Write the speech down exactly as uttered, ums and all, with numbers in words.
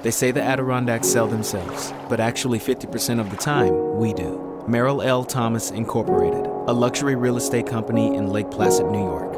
They say the Adirondacks sell themselves, but actually fifty percent of the time, we do. Merrill L. Thomas Incorporated, a luxury real estate company in Lake Placid, New York.